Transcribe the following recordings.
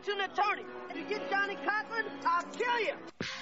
needs an attorney. If you get Johnnie Cochran, I'll kill you.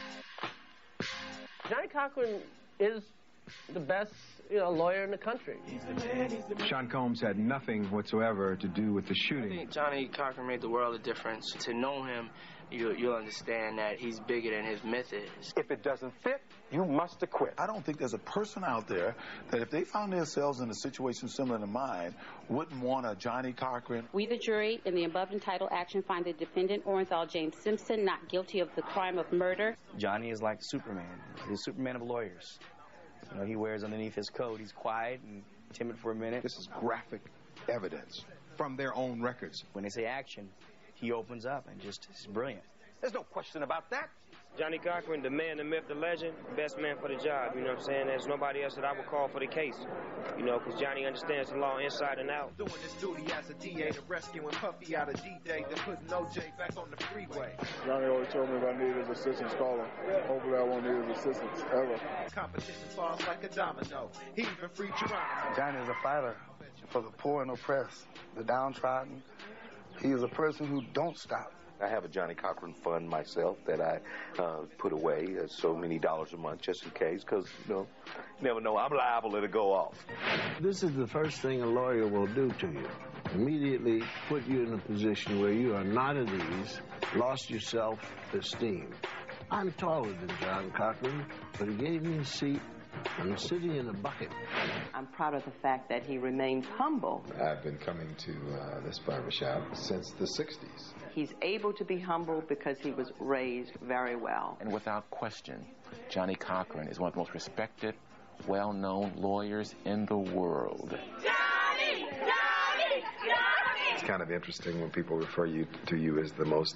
Johnnie Cochran is the best, lawyer in the country. Sean Combs had nothing whatsoever to do with the shooting. I think Johnnie Cochran made the world of difference. To know him, you'll understand that he's bigger than his methods. If it doesn't fit, you must acquit. I don't think there's a person out there that if they found themselves in a situation similar to mine, wouldn't want a Johnnie Cochran. We, the jury, in the above entitled action, find the defendant, Orenthal James Simpson, not guilty of the crime of murder. Johnny is like Superman. He's the Superman of lawyers. He wears underneath his coat. He's quiet and timid for a minute. This is graphic evidence from their own records. When they say action, he opens up and just is brilliant. There's no question about that. Johnnie Cochran, the man, the myth, the legend, best man for the job, you know what I'm saying? There's nobody else that I would call for the case, because Johnny understands the law inside and out. Doing this duty as a DA to rescuing Puffy out of D-Day, then putting OJ back on the freeway. Johnny always told me if I needed his assistance, call him. Hopefully I won't need his assistance, ever. Competition falls like a domino. He even freed Geronimo. Johnny is a fighter for the poor and oppressed, the downtrodden. He is a person who don't stop. I have a Johnnie Cochran fund myself that I put away so many dollars a month just in case, because, you never know, I'm liable to go off. This is the first thing a lawyer will do to you. Immediately put you in a position where you are not at ease, lost your self-esteem. I'm taller than John Cochran, but he gave me a seat. I'm sitting in a bucket. I'm proud of the fact that he remains humble. I've been coming to this barbershop since the 60s. He's able to be humble because he was raised very well. And without question, Johnnie Cochran is one of the most respected, well-known lawyers in the world. Johnny! Johnny! Johnny! It's kind of interesting when people refer to you as the most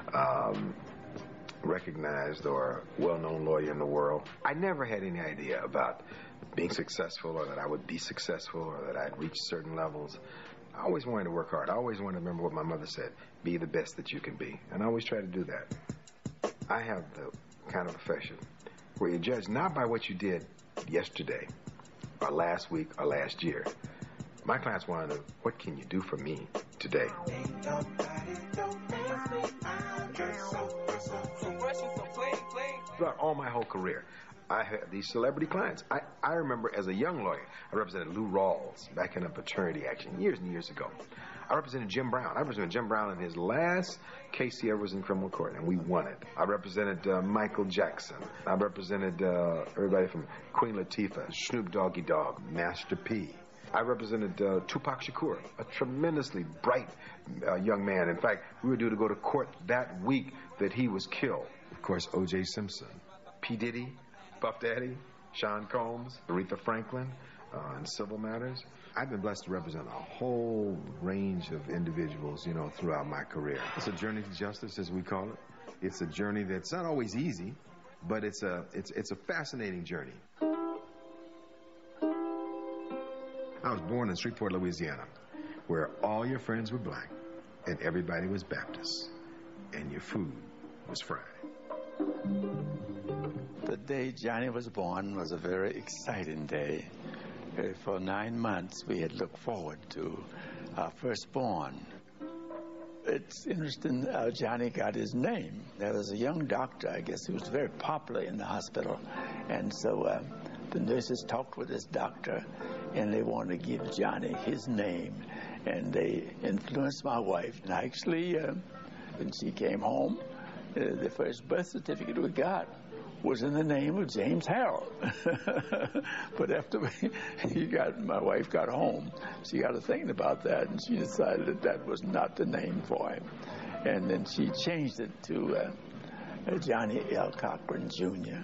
recognized or well-known lawyer in the world. I never had any idea about being successful or that I would be successful or that I'd reach certain levels. I always wanted to work hard. I always wanted to remember what my mother said, be the best that you can be. And I always try to do that. I have the kind of profession where you judge not by what you did yesterday or last week or last year. My clients want to know, what can you do for me today? Throughout all my whole career, I had these celebrity clients. I remember as a young lawyer, I represented Lou Rawls back in a paternity action years and years ago. I represented Jim Brown. I represented Jim Brown in his last case he ever was in criminal court, and we won it. I represented Michael Jackson. I represented everybody from Queen Latifah, Snoop Doggy Dogg, Master P. I represented Tupac Shakur, a tremendously bright young man. In fact, we were due to go to court that week that he was killed. Of course, O.J. Simpson, P. Diddy, Puff Daddy, Sean Combs, Aretha Franklin, in civil matters. I've been blessed to represent a whole range of individuals, throughout my career. It's a journey to justice, as we call it. It's a journey that's not always easy, but it's a fascinating journey. I was born in Shreveport, Louisiana, where all your friends were black and everybody was Baptist, and your food was fried. The day Johnny was born was a very exciting day. For 9 months, we had looked forward to our firstborn. It's interesting how Johnny got his name. There was a young doctor, I guess, who was very popular in the hospital. And so the nurses talked with this doctor, and they wanted to give Johnny his name. And they influenced my wife. And actually, when she came home, the first birth certificate we got was in the name of James Harold. But after my wife got home, she got to thinking about that, and she decided that was not the name for him. And then she changed it to Johnnie Lee Cochran Jr.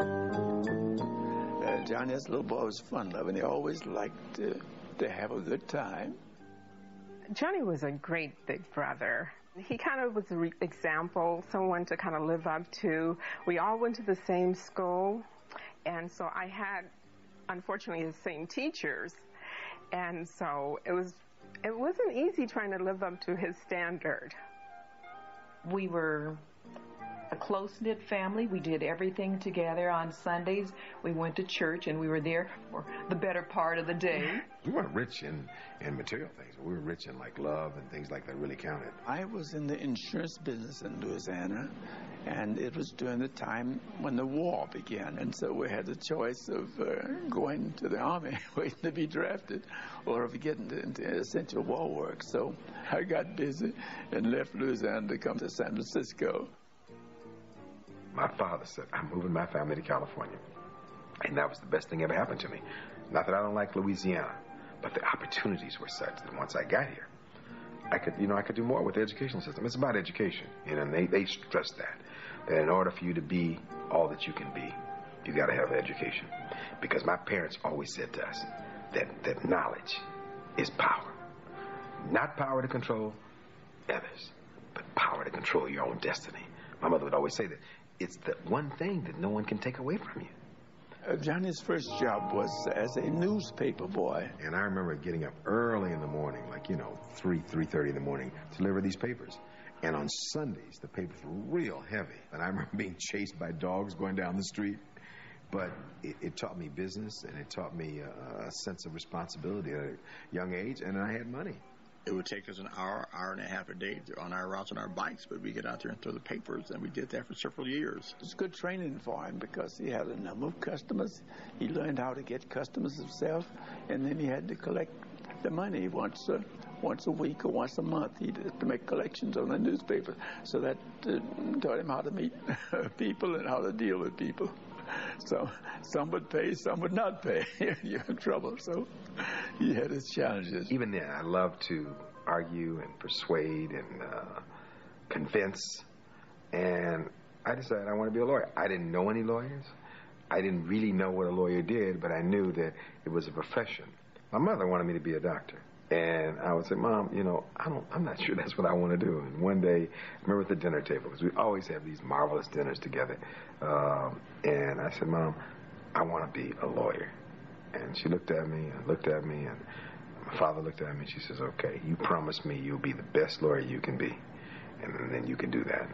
Johnny, as a little boy, was fun-loving. He always liked to have a good time. Johnny was a great big brother. He kind of was an example, someone to kind of live up to. We all went to the same school, and so I had, unfortunately, the same teachers. And so it wasn't easy trying to live up to his standard. We were close-knit family. We did everything together on Sundays. We went to church, and we were there for the better part of the day. We weren't rich in material things. We were rich in, like, love and things like that really counted. I was in the insurance business in Louisiana, and it was during the time when the war began. And so we had the choice of going to the Army, waiting to be drafted, or of getting into essential war work. So I got busy and left Louisiana to come to San Francisco. My father said, I'm moving my family to California. And that was the best thing ever happened to me. Not that I don't like Louisiana, but the opportunities were such that once I got here, I could do more with the education system. It's about education, and they stress that in order for you to be all that you can be, you got to have education. Because my parents always said to us that knowledge is power. Not power to control others, but power to control your own destiny. My mother would always say that it's the one thing that no one can take away from you. Johnny's first job was as a newspaper boy. And I remember getting up early in the morning, like, 3:30 in the morning, to deliver these papers. And on Sundays, the papers were real heavy. And I remember being chased by dogs going down the street. But it taught me business, and it taught me a sense of responsibility at a young age, and I had money. It would take us an hour and a half a day on our routes on our bikes, but we get out there and throw the papers, and we did that for several years. It was good training for him because he had a number of customers. He learned how to get customers himself, and then he had to collect the money once a week or once a month. He had to make collections on the newspaper, so that taught him how to meet people and how to deal with people. So some would pay, some would not pay. You're in trouble. So he had his challenges. Even then, I loved to argue and persuade and convince. And I decided I want to be a lawyer. I didn't know any lawyers. I didn't really know what a lawyer did, but I knew that it was a profession. My mother wanted me to be a doctor. And I would say, Mom, I'm not sure that's what I want to do. And one day, I remember at the dinner table, because we always have these marvelous dinners together. And I said, Mom, I want to be a lawyer. And she looked at me, and my father looked at me, and she says, okay, you promise me you'll be the best lawyer you can be. And then you can do that.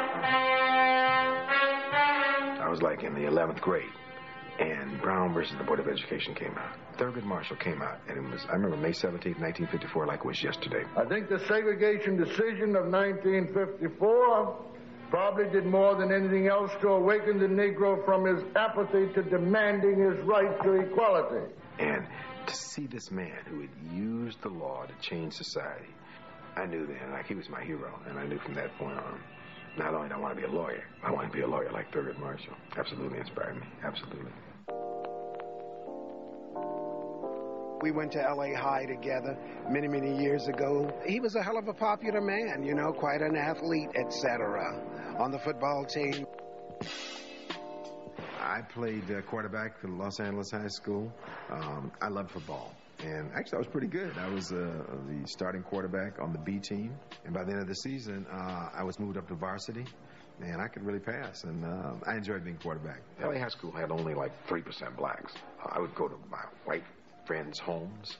I was like in the 11th grade. And Brown versus the Board of Education came out. Thurgood Marshall came out, and I remember May 17, 1954, like it was yesterday. I think the segregation decision of 1954 probably did more than anything else to awaken the Negro from his apathy to demanding his right to equality. And to see this man who had used the law to change society, I knew then, like, he was my hero, and I knew from that point on, not only do I want to be a lawyer, I want to be a lawyer like Thurgood Marshall. Absolutely inspired me, absolutely. We went to L.A. High together many, many years ago. He was a hell of a popular man, quite an athlete, etc. on the football team. I played quarterback for Los Angeles High School. I loved football. And actually, I was pretty good. I was the starting quarterback on the B team. And by the end of the season, I was moved up to varsity. And I could really pass. And I enjoyed being quarterback. L.A. High School had only like 3% blacks. I would go to my white friends' homes.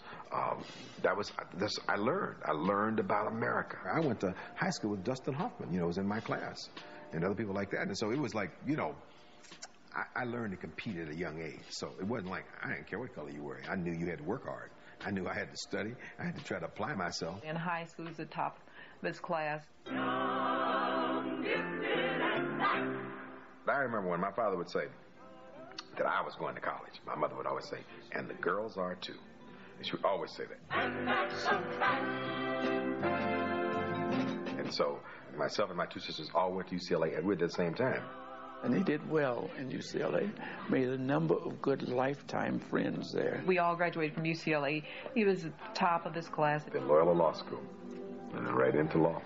I learned about America. I went to high school with Dustin Hoffman, was in my class, and other people like that. And so it was like, I learned to compete at a young age. So it wasn't like, I didn't care what color you were. I knew you had to work hard. I knew I had to study. I had to try to apply myself. In high school, he was the top of his class. I remember when my father would say that I was going to college, my mother would always say, and the girls are too. And she would always say that. And so myself and my two sisters all went to UCLA at the same time. And he did well in UCLA, made a number of good lifetime friends there. We all graduated from UCLA. He was at the top of his class. Then Loyola Law School, and then right into law.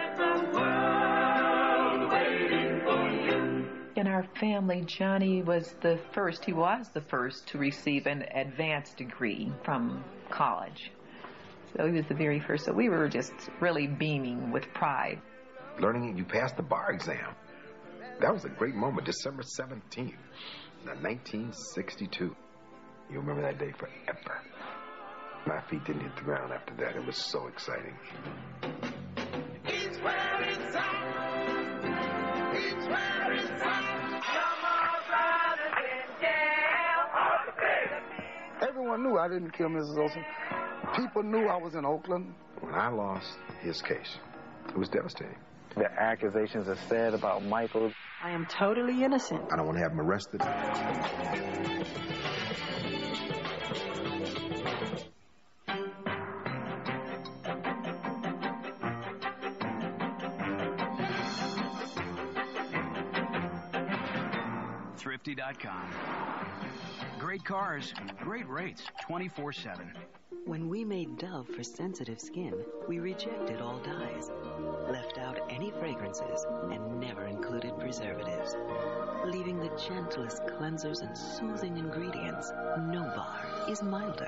In our family, Johnny was the first to receive an advanced degree from college. So he was the very first. So we were just really beaming with pride. Learning you passed the bar exam. That was a great moment, December 17th, 1962. You remember that day forever. My feet didn't hit the ground after that. It was so exciting. It's where it's at. It's where Everyone knew I didn't kill Mrs. Olsen. People knew I was in Oakland. When I lost his case, it was devastating. The accusations are said about Michael. I am totally innocent. I don't want to have him arrested. Thrifty.com. Great cars, great rates, 24/7. When we made Dove for sensitive skin, we rejected all dyes, left out any fragrances, and never included preservatives, leaving the gentlest cleansers and soothing ingredients. No bar is milder.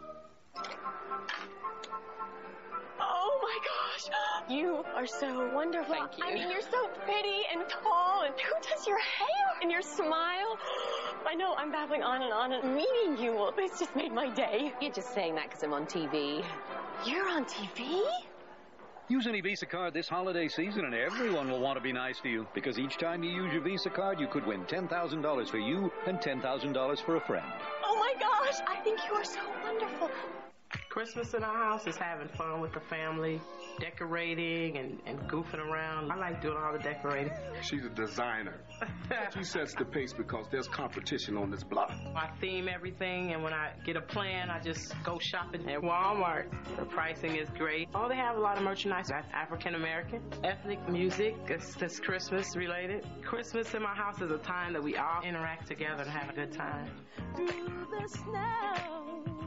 Oh my gosh, you are so wonderful. Thank you. I mean, you're so pretty and tall, and who does your hair and your smile? I know I'm babbling on, and meeting you, it's just made my day. You're just saying that because I'm on TV. You're on TV? Use any Visa card this holiday season and everyone will want to be nice to you, because each time you use your Visa card, you could win $10,000 for you and $10,000 for a friend. Oh my gosh, I think you are so wonderful. Christmas in our house is having fun with the family, decorating and goofing around. I like doing all the decorating. She's a designer. She sets the pace because there's competition on this block. I theme everything, and when I get a plan, I just go shopping at Walmart. The pricing is great. Oh, they have a lot of merchandise. That's African American, ethnic music. It's Christmas related. Christmas in my house is a time that we all interact together and have a good time. Through the snow.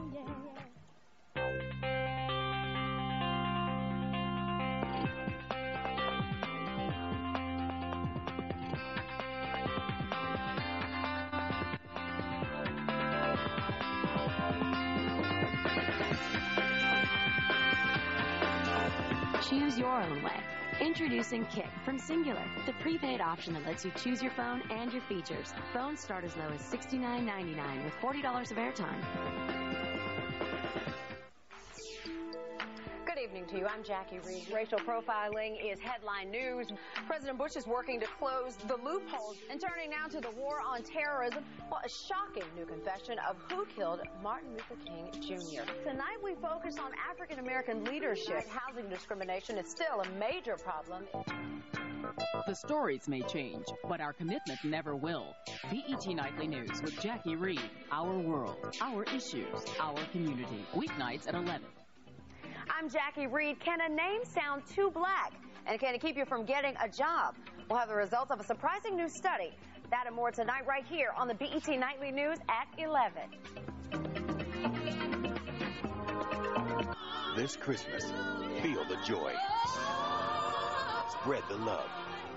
Choose your own way. Introducing Kick from Singular, the prepaid option that lets you choose your phone and your features. Phones start as low as $69.99 with $40 of airtime. Good evening to you. I'm Jackie Reed. Racial profiling is headline news. President Bush is working to close the loopholes. And turning now to the war on terrorism, well, a shocking new confession of who killed Martin Luther King Jr. Tonight we focus on African American leadership. Housing discrimination is still a major problem. The stories may change, but our commitment never will. BET Nightly News with Jackie Reed. Our world, our issues, our community. Weeknights at 11. I'm Jackie Reed. Can a name sound too black? And can it keep you from getting a job? We'll have the results of a surprising new study. That and more tonight right here on the BET Nightly News at 11. This Christmas, feel the joy. Spread the love.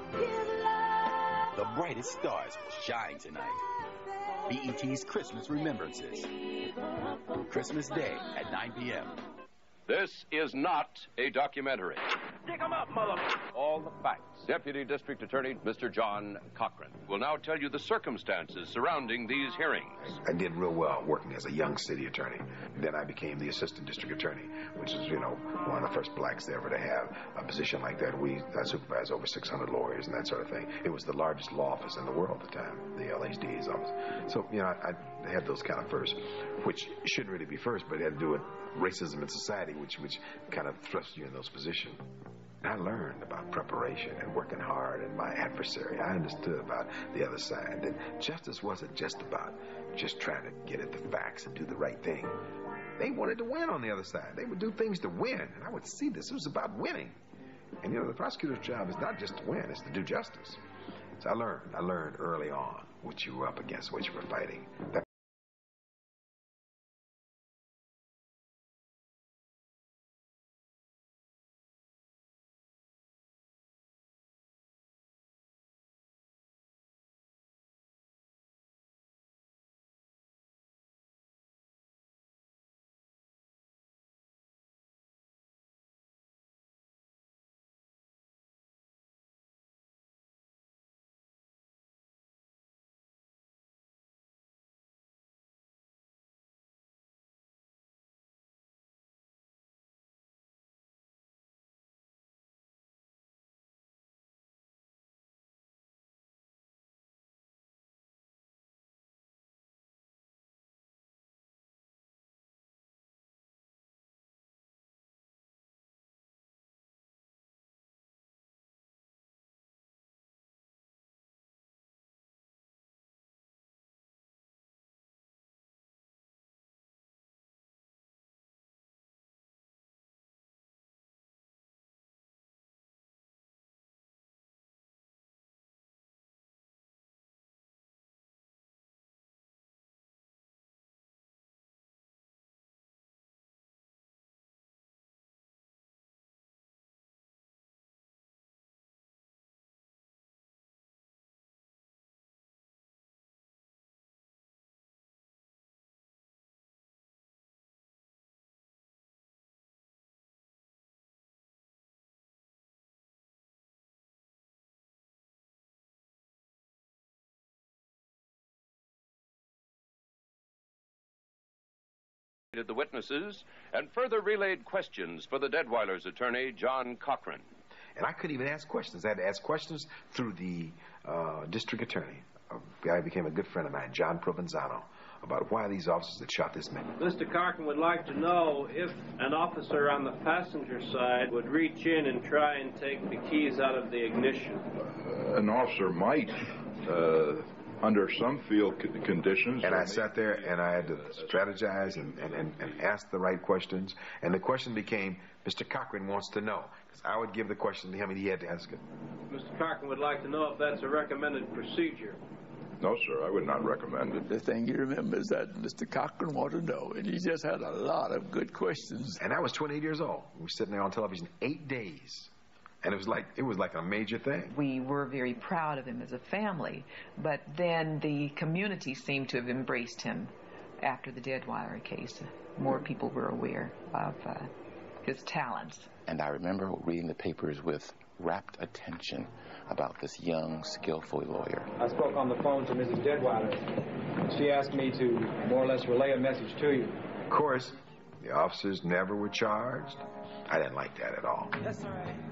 The brightest stars will shine tonight. BET's Christmas Remembrances. Christmas Day at 9 p.m. This is not a documentary. Dig 'em up, mother. All the facts. Deputy District Attorney Mr. John Cochran will now tell you the circumstances surrounding these hearings. I did real well working as a young city attorney. Then I became the assistant district attorney, which is, one of the first blacks ever to have a position like that. I supervised over 600 lawyers and that sort of thing. It was the largest law office in the world at the time, the LHDA's office. So, I had those kind of firsts, which shouldn't really be first, but it had to do with racism in society, which kind of thrust you in those positions. I learned about preparation and working hard and my adversary. I understood about the other side, that justice wasn't just about just trying to get at the facts and do the right thing. They wanted to win on the other side. They would do things to win, and I would see this. It was about winning. And, the prosecutor's job is not just to win, it's to do justice. So I learned early on what you were up against, what you were fighting. The witnesses and further relayed questions for the Deadweiler's attorney, John Cochran. And I couldn't even ask questions. I had to ask questions through the district attorney, a guy who became a good friend of mine, John Provenzano, about why these officers had shot this man. Mr. Cochran would like to know if an officer on the passenger side would reach in and try and take the keys out of the ignition. An officer might, under some field conditions. And I sat there and I had to strategize and ask the right questions. And the question became, Mr. Cochran wants to know. Because I would give the question to him and he had to ask it. Mr. Cochran would like to know if that's a recommended procedure. No, sir, I would not recommend it. The thing you remember is that Mr. Cochran wanted to know, and he just had a lot of good questions. And I was 28 years old. We were sitting there on television 8 days. And it was like a major thing. We were very proud of him as a family, but then the community seemed to have embraced him after the Deadweiler case. More people were aware of his talents. And I remember reading the papers with rapt attention about this young, skillful lawyer. I spoke on the phone to Mrs. Deadweiler. She asked me to more or less relay a message to you. Of course, the officers never were charged. I didn't like that at all. That's all right.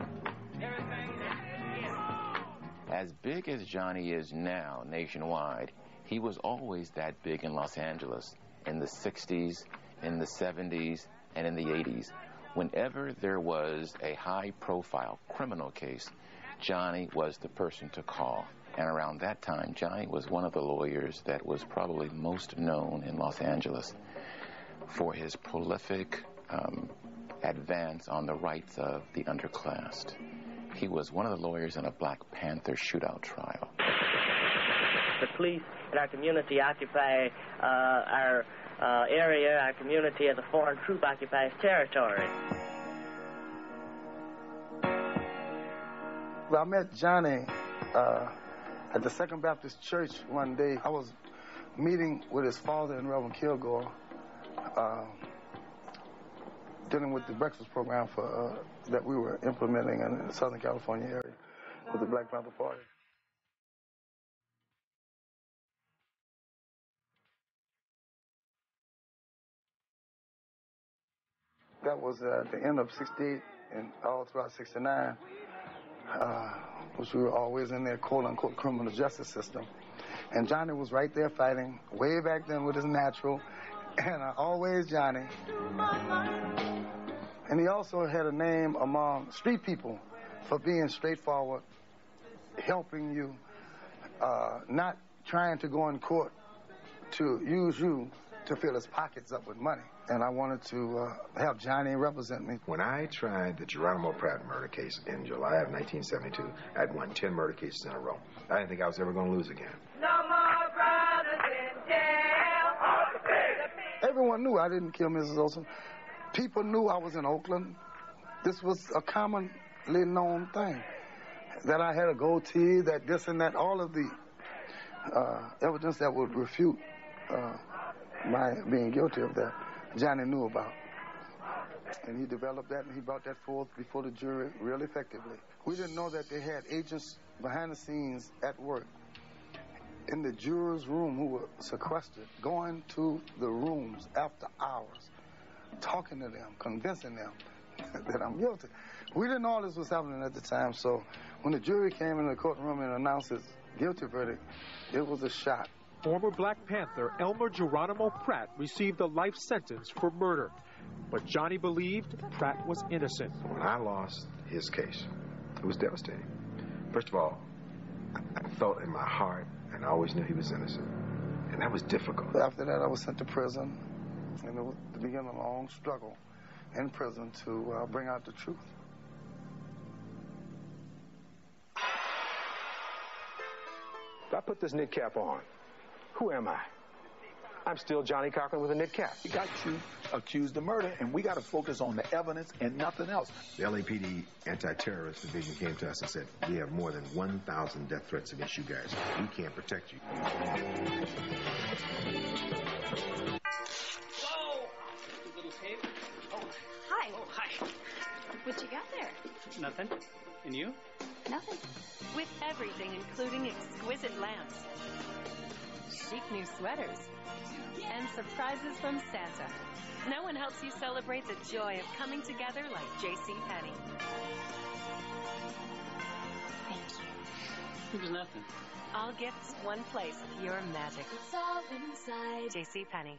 As big as Johnny is now nationwide, he was always that big in Los Angeles in the 60s, in the 70s, and in the 80s. Whenever there was a high-profile criminal case, Johnny was the person to call. And around that time, Johnny was one of the lawyers that was probably most known in Los Angeles for his prolific advance on the rights of the underclassed. He was one of the lawyers in a Black Panther shootout trial. The police in our community occupy our area, our community, as a foreign troop occupies territory. Well, I met Johnny at the Second Baptist Church one day. I was meeting with his father and Reverend Kilgore, dealing with the breakfast program for that we were implementing in the Southern California area with the Black Panther Party. That was at the end of '68 and all throughout '69, which we were always in their quote-unquote criminal justice system. And Johnny was right there fighting way back then with his natural, and always Johnny. And he also had a name among street people for being straightforward, helping you, not trying to go in court to use you to fill his pockets up with money. And I wanted to have Johnny represent me. When I tried the Geronimo Pratt murder case in July of 1972, I'd won 10 murder cases in a row. I didn't think I was ever going to lose again. No more brothers in jail. Everyone knew I didn't kill Mrs. Olson. People knew I was in Oakland. This was a commonly known thing. That I had a goatee, that this and that, all of the evidence that would refute my being guilty of that, Johnny knew about. And he developed that and he brought that forth before the jury real effectively. We didn't know that they had agents behind the scenes at work in the jurors' room who were sequestered, going to the rooms after hours, talking to them, convincing them that I'm guilty. We didn't know all this was happening at the time, so when the jury came into the courtroom and announced its guilty verdict, it was a shock. Former Black Panther Elmer Geronimo Pratt received a life sentence for murder, but Johnny believed Pratt was innocent. When I lost his case, it was devastating. First of all, I felt in my heart, and I always knew he was innocent, and that was difficult. After that, I was sent to prison, and it was to begin a long struggle in prison to bring out the truth. I put this knit cap on. Who am I? I'm still Johnnie Cochran with a knit cap. We got you accused of murder, and we got to focus on the evidence and nothing else. The LAPD Anti-Terrorist Division came to us and said, we have more than 1,000 death threats against you guys. We can't protect you. Whoa! Little tape. Oh. Hi. Oh, hi. What you got there? Nothing. And you? Nothing. With everything, including exquisite lamps. chic new sweaters, and surprises from Santa. No one helps you celebrate the joy of coming together like JCPenney. Thank you. It was nothing. All gifts, one place, pure magic. It's all inside. JCPenney.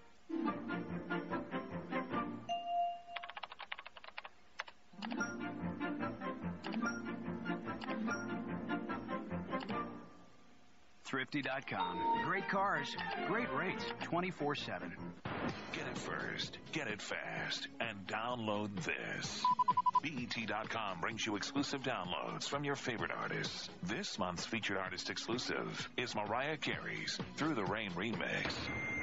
Thrifty.com. Great cars, great rates, 24/7. Get it first, get it fast, and download this. BET.com brings you exclusive downloads from your favorite artists. This month's featured artist exclusive is Mariah Carey's Through the Rain remix.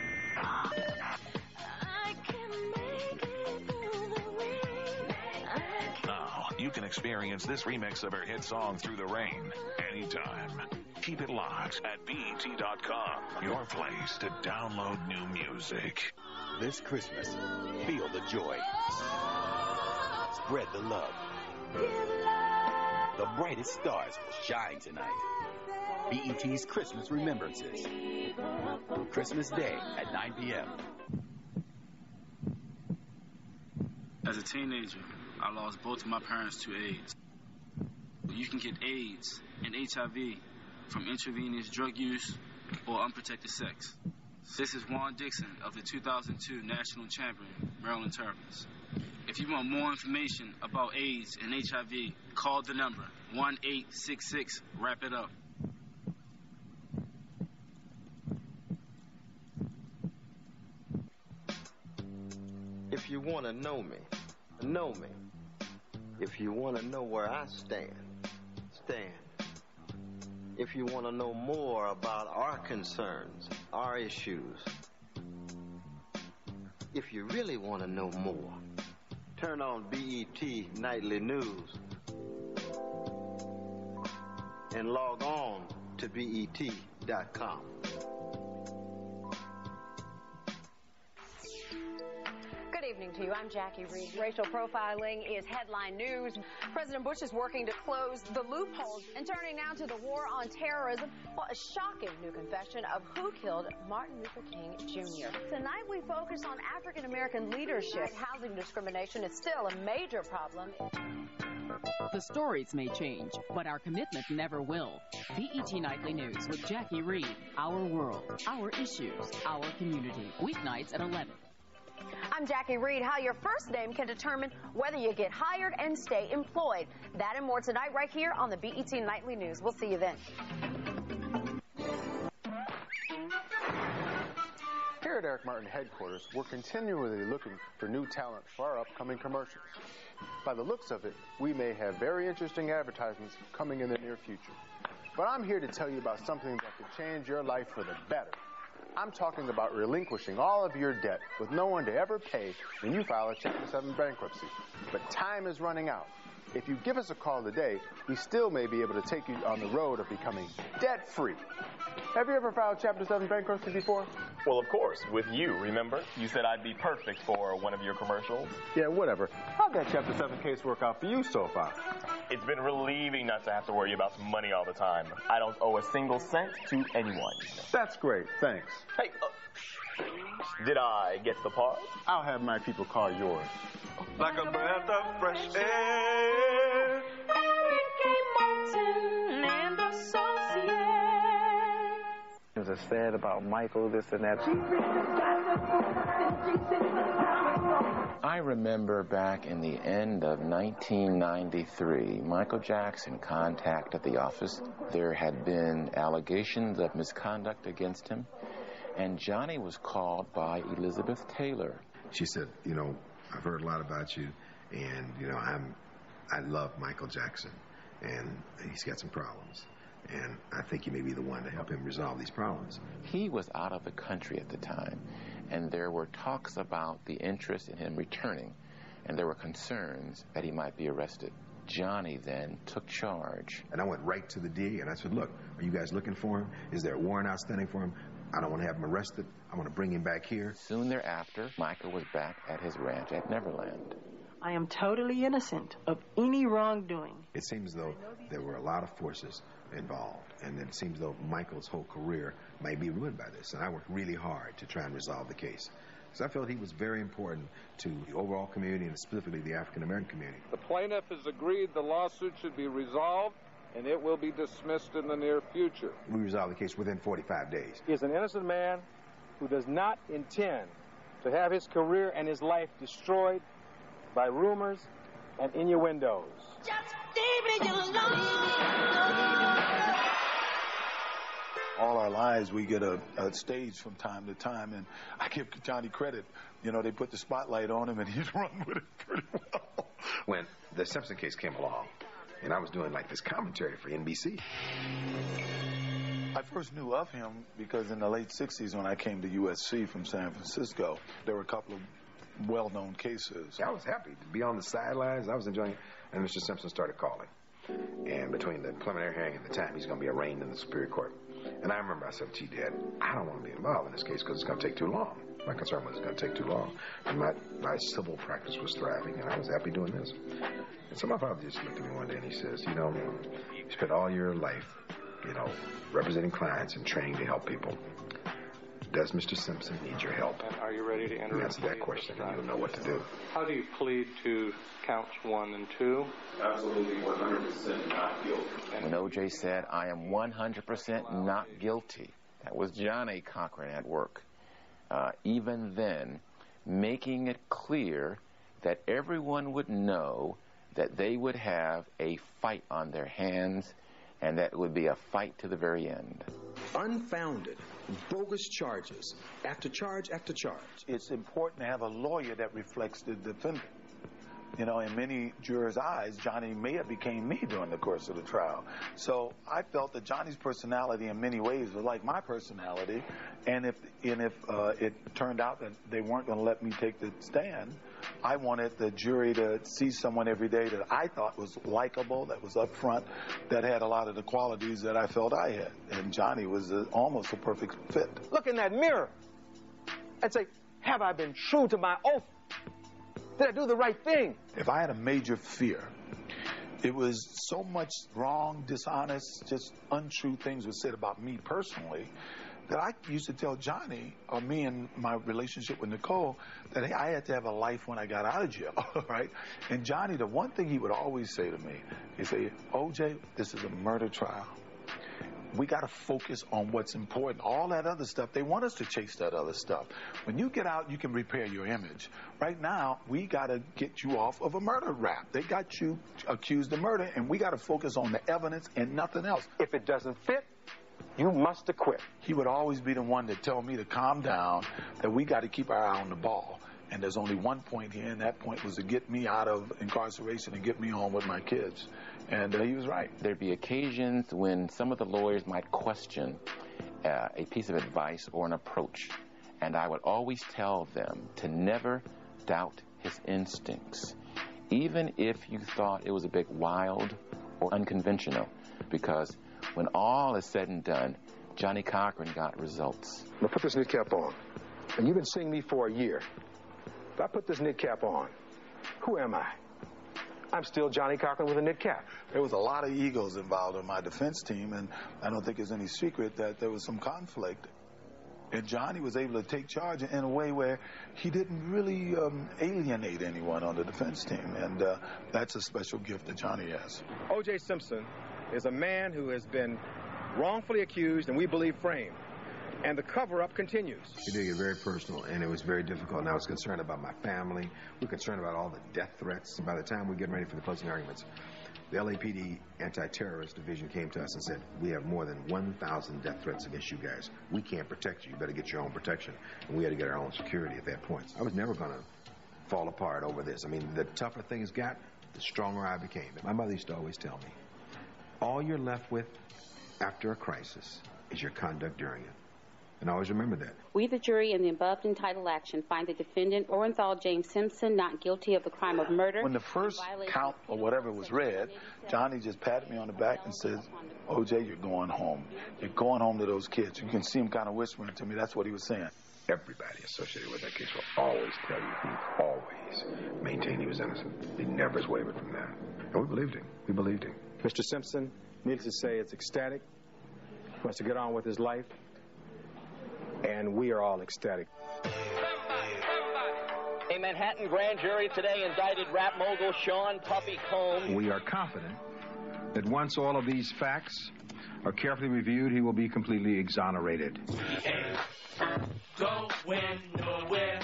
Now, you can experience this remix of her hit song Through the Rain anytime. Keep it locked at BET.com, your place to download new music. This Christmas, feel the joy. Spread the love. The brightest stars will shine tonight. BET's Christmas Remembrances. Christmas Day at 9 p.m. As a teenager, I lost both of my parents to AIDS. You can get AIDS and HIV from intravenous drug use or unprotected sex. This is Juan Dixon of the 2002 National Champion, Maryland Terrapins. If you want more information about AIDS and HIV, call the number 1-866 Wrap It Up. If you want to know me, know me. If you want to know where I stand, stand. If you want to know more about our concerns, our issues, if you really want to know more, turn on BET Nightly News and log on to BET.com. Good evening to you. I'm Jackie Reed. Racial profiling is headline news. President Bush is working to close the loopholes. And turning now to the war on terrorism, well, a shocking new confession of who killed Martin Luther King Jr. Tonight we focus on African American leadership. Housing discrimination is still a major problem. The stories may change, but our commitment never will. BET Nightly News with Jackie Reed. Our world, our issues, our community. Weeknights at 11. I'm Jackie Reed. How your first name can determine whether you get hired and stay employed. That and more tonight right here on the BET Nightly News. We'll see you then. Here at Eric Martin headquarters, we're continually looking for new talent for our upcoming commercials. By the looks of it, we may have very interesting advertisements coming in the near future. But I'm here to tell you about something that could change your life for the better. I'm talking about relinquishing all of your debt with no one to ever pay when you file a Chapter 7 bankruptcy. But time is running out. If you give us a call today, we still may be able to take you on the road of becoming debt-free. Have you ever filed Chapter 7 bankruptcy before? Well, of course, with you, remember? You said I'd be perfect for one of your commercials. Yeah, whatever. How'd that Chapter 7 case work out for you so far? It's been relieving not to have to worry about some money all the time. I don't owe a single cent to anyone. That's great, thanks. Hey, did I get the part? I'll have my people call yours. Like a breath of fresh air. Eric Martin and Associates. Things are said about Michael, this and that. I remember back in the end of 1993, Michael Jackson contacted the office. There had been allegations of misconduct against him, and Johnny was called by Elizabeth Taylor. She said, you know, I've heard a lot about you, and, you know, I love Michael Jackson, and he's got some problems. And I think you may be the one to help him resolve these problems. He was out of the country at the time, and there were talks about the interest in him returning, and there were concerns that he might be arrested. Johnny then took charge. And I went right to the DA, and I said, look, are you guys looking for him? Is there a warrant outstanding for him? I don't want to have him arrested. I want to bring him back here. Soon thereafter, Michael was back at his ranch at Neverland. I am totally innocent of any wrongdoing. It seems as though there were a lot of forces involved, and it seems as though Michael's whole career might be ruined by this. And I worked really hard to try and resolve the case. So I felt he was very important to the overall community and specifically the African-American community. The plaintiff has agreed the lawsuit should be resolved, and it will be dismissed in the near future. We resolved the case within 45 days. He is an innocent man who does not intend to have his career and his life destroyed by rumors and innuendos. Just leave me alone. All our lives, we get a stage from time to time, and I give Johnny credit. You know, they put the spotlight on him, and he's run with it pretty well. When the Simpson case came along, and I was doing like this commentary for NBC. I first knew of him because in the late 60s when I came to USC from San Francisco, there were a couple of well-known cases. I was happy to be on the sidelines. I was enjoying it, and Mr. Simpson started calling. And between the preliminary hearing and the time he's going to be arraigned in the Superior Court. And I remember I said, gee, Dad, I don't want to be involved in this case because it's going to take too long. My concern was it's going to take too long. And my civil practice was thriving, and I was happy doing this. And so my father just looked at me one day and he says, you know, you spent all your life, you know, representing clients and training to help people. Does Mr. Simpson need your help? And are you ready to enter? Answer that question, and you'll know what to do. How do you plead to counts 1 and 2? Absolutely 100% not guilty. When O.J. said, I am 100% not guilty, that was Johnnie Cochran at work. Even then, making it clear that everyone would know that they would have a fight on their hands, and that would be a fight to the very end. Unfounded, bogus charges, after charge after charge. It's important to have a lawyer that reflects the defendant. You know, in many jurors' eyes, Johnny may have became me during the course of the trial. So I felt that Johnny's personality in many ways was like my personality, and if it turned out that they weren't going to let me take the stand, I wanted the jury to see someone every day that I thought was likable, that was upfront, that had a lot of the qualities that I felt I had. And Johnny was almost a perfect fit. Look in that mirror and say, have I been true to my oath? Did I do the right thing? If I had a major fear, it was so much wrong, dishonest, just untrue things were said about me personally that I used to tell Johnny, or me and my relationship with Nicole, that hey, I had to have a life when I got out of jail, right? And Johnny, the one thing he would always say to me, he'd say, OJ, this is a murder trial. We got to focus on what's important. All that other stuff, they want us to chase that other stuff. When you get out, you can repair your image. Right now, we got to get you off of a murder rap. They got you accused of murder, and we got to focus on the evidence and nothing else. If it doesn't fit, you must acquit. He would always be the one to tell me to calm down, that we got to keep our eye on the ball. And there's only one point here, and that point was to get me out of incarceration and get me home with my kids. And he was right. There'd be occasions when some of the lawyers might question a piece of advice or an approach. And I would always tell them to never doubt his instincts, even if you thought it was a bit wild or unconventional, because when all is said and done, Johnnie Cochran got results. Now put this knit cap on. And you've been seeing me for a year. If I put this knit cap on, who am I? I'm still Johnnie Cochran with a knit cap. There was a lot of egos involved in my defense team, and I don't think it's any secret that there was some conflict. And Johnny was able to take charge in a way where he didn't really alienate anyone on the defense team, and that's a special gift that Johnny has. O.J. Simpson is a man who has been wrongfully accused and we believe framed. And the cover-up continues. We did get very personal, and it was very difficult, and I was concerned about my family. We were concerned about all the death threats. And by the time we were getting ready for the closing arguments, the LAPD anti-terrorist division came to us and said, we have more than 1,000 death threats against you guys. We can't protect you. You better get your own protection. And we had to get our own security at that point. I was never going to fall apart over this. I mean, the tougher things got, the stronger I became. My mother used to always tell me, all you're left with after a crisis is your conduct during it. And always remember that. We, the jury, in the above entitled action, find the defendant, Orenthal James Simpson, not guilty of the crime of murder. When the first count or whatever was read, Johnny just patted me on the back and says, OJ, you're going home. You're going home to those kids. You can see him kind of whispering to me. That's what he was saying. everybody associated with that case will always tell you he always maintained he was innocent. He never has wavered from that. And we believed him. We believed him. Mr. Simpson, needless to say, it's ecstatic. He wants to get on with his life. And we are all ecstatic. A Manhattan grand jury today indicted rap mogul Sean Puffy Combs. We are confident that once all of these facts are carefully reviewed, he will be completely exonerated. Don't win nowhere.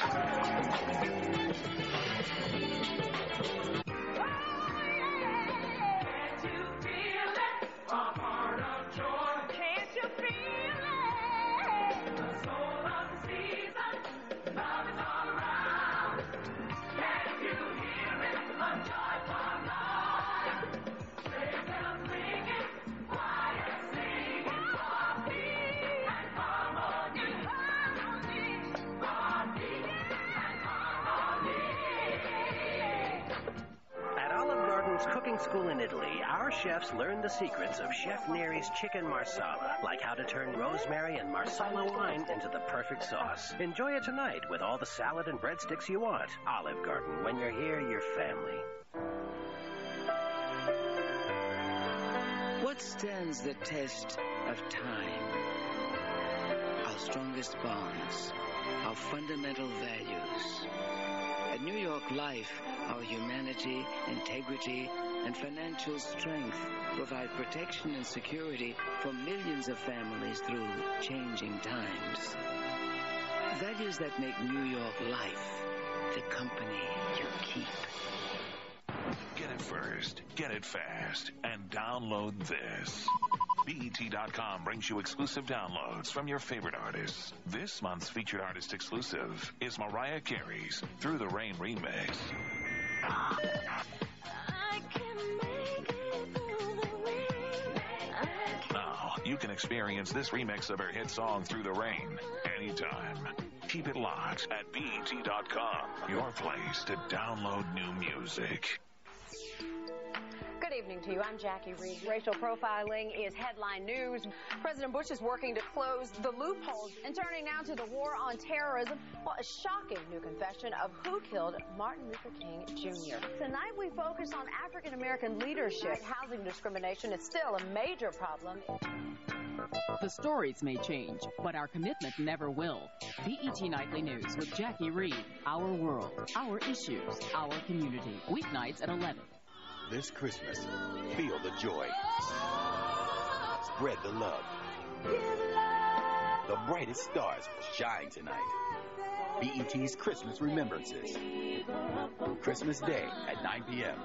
Cooking school in Italy, our chefs learn the secrets of Chef Neri's chicken marsala, like how to turn rosemary and marsala wine into the perfect sauce. Enjoy it tonight with all the salad and breadsticks you want. Olive Garden, when you're here, you're family. What stands the test of time? Our strongest bonds, our fundamental values. At New York Life, our humanity, integrity, and financial strength provide protection and security for millions of families through changing times. Values that make New York Life the company you keep. Get it first, get it fast, and download this. BET.com brings you exclusive downloads from your favorite artists. This month's featured artist exclusive is Mariah Carey's Through the Rain remix. Now, you can experience this remix of her hit song Through the Rain anytime. Keep it locked at BET.com, your place to download new music. Good evening to you. I'm Jackie Reed. Racial profiling is headline news. President Bush is working to close the loopholes and turning now to the war on terrorism. Well, a shocking new confession of who killed Martin Luther King Jr. Tonight we focus on African American leadership. Housing discrimination is still a major problem. The stories may change, but our commitment never will. BET Nightly News with Jackie Reed. Our world, our issues, our community. Weeknights at 11. This Christmas, feel the joy. Spread the love. The brightest stars will shine tonight. BET's Christmas Remembrances. Christmas Day at 9 p.m.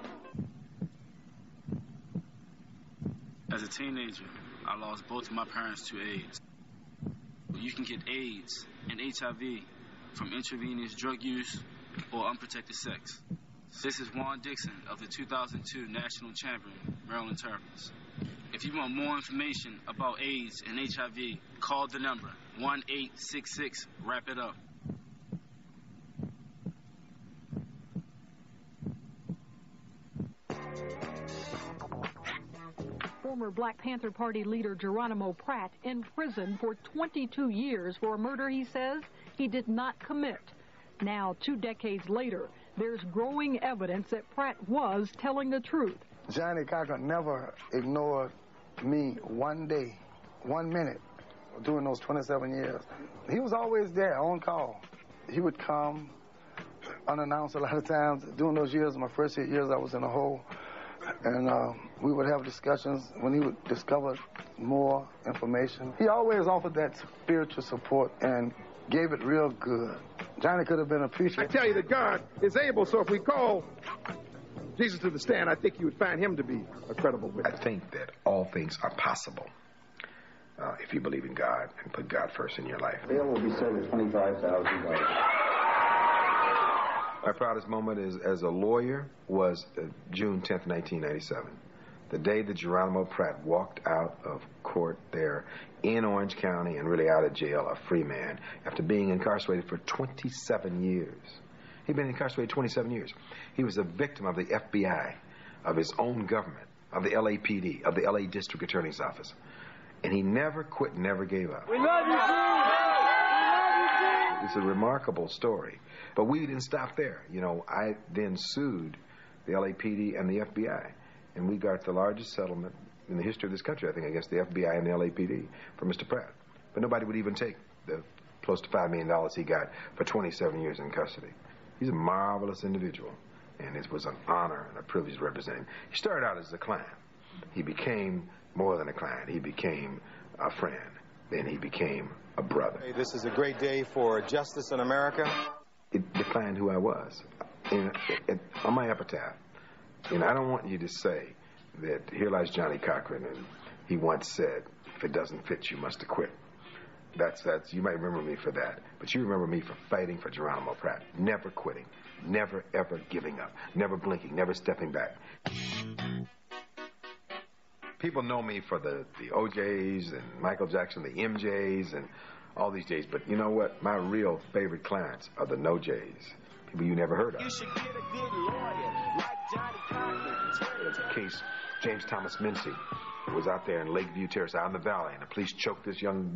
As a teenager, I lost both of my parents to AIDS. You can get AIDS and HIV from intravenous drug use or unprotected sex. This is Juan Dixon of the 2002 National Champion, Maryland Terrapins. If you want more information about AIDS and HIV, call the number 1-866, wrap it up. Former Black Panther Party leader Geronimo Pratt in prison for 22 years for a murder he says he did not commit. Now, 2 decades later, there's growing evidence that Pratt was telling the truth. Johnnie Cochran never ignored me one day, 1 minute, during those 27 years. He was always there, on call. He would come unannounced a lot of times. During those years, my first 8 years, I was in a hole. And we would have discussions when he would discover more information. He always offered that spiritual support and gave it real good. Johnny could have been a preacher. I tell you that God is able, so if we call Jesus to the stand, I think you would find him to be a credible witness. I think that all things are possible if you believe in God and put God first in your life. Bail will be set at $25,000. My proudest moment as a lawyer was June 10th, 1997. The day that Geronimo Pratt walked out of court there in Orange County and really out of jail, a free man, after being incarcerated for 27 years. He'd been incarcerated 27 years. He was a victim of the FBI, of his own government, of the LAPD, of the LA District Attorney's Office. And he never quit, never gave up. We love you, Gene! We love you, Gene! It's a remarkable story. But we didn't stop there. You know, I then sued the LAPD and the FBI, and we got the largest settlement in the history of this country, I think, against the FBI and the LAPD for Mr. Pratt. But nobody would even take the close to $5 million he got for 27 years in custody. He's a marvelous individual, and it was an honor and a privilege to represent him. He started out as a client. He became more than a client. He became a friend. Then he became a brother. Hey, this is a great day for justice in America. It defined who I was. On my epitaph, and I don't want you to say that here lies Johnnie Cochran, and he once said, if it doesn't fit, you must acquit. That's you might remember me for that, but you remember me for fighting for Geronimo Pratt, never quitting, never ever giving up, never blinking, never stepping back. People know me for the OJs and Michael Jackson, the MJs, and all these J's, but you know what? My real favorite clients are the no J's, people you never heard of. You should get a good lawyer like Johnnie Cochran. There's a case, James Thomas Mincy was out there in Lakeview Terrace, out in the valley, and the police choked this young